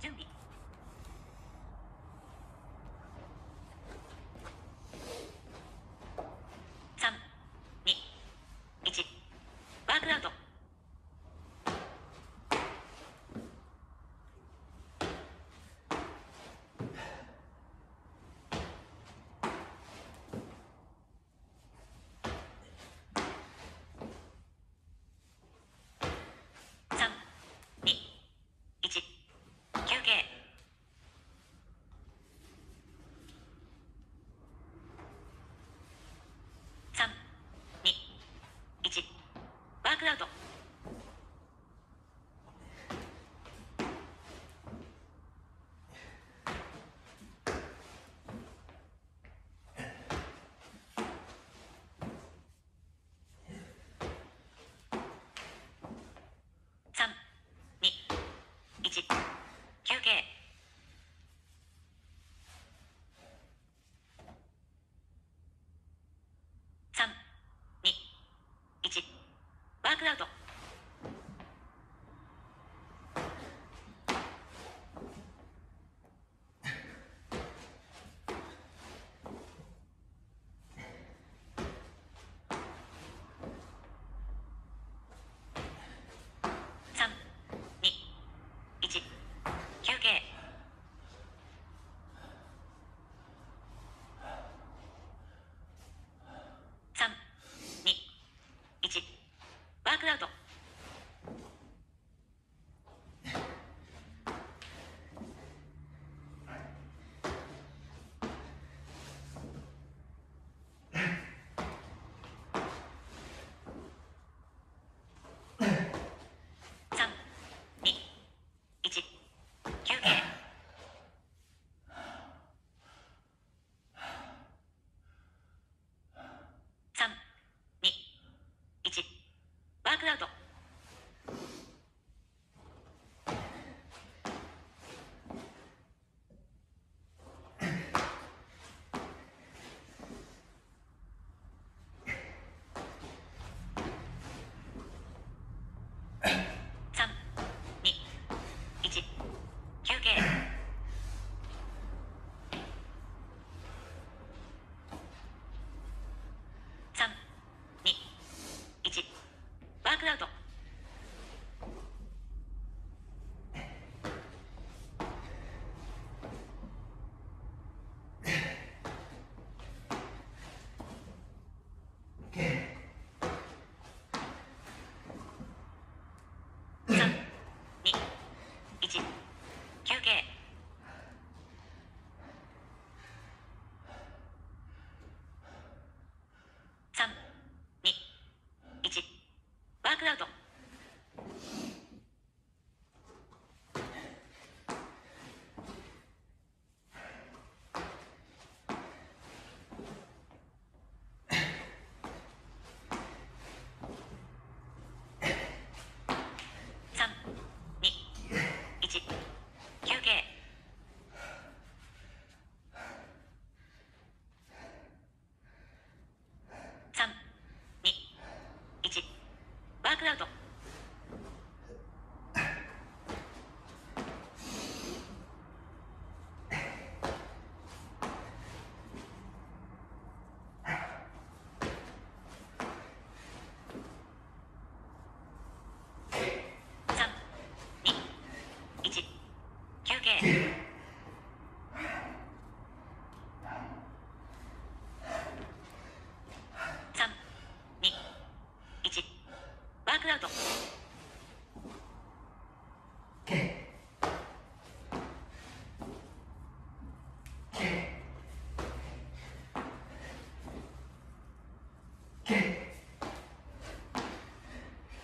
準備。3、2、1、ワークアウト。3、2、1、休憩。3、2、1、ワークアウト。3、2、1、休憩。3、2、1、ワークアウト。3、2、1、休憩。3、2、1、ワークアウト。3、2、1、休憩。3、2、1、ワークアウト。3、2、1、休憩。3、2、1、ワークアウト。3、2、1、休憩。3、2、1、ワークアウト。3、2、1、休憩。3、2、1、ワークアウト。3、2、1、休憩。3、2、1、ワーク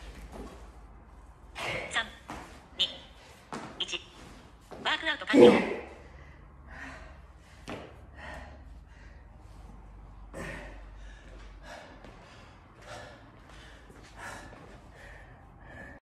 アウト。3、2、1、ワークアウト完了。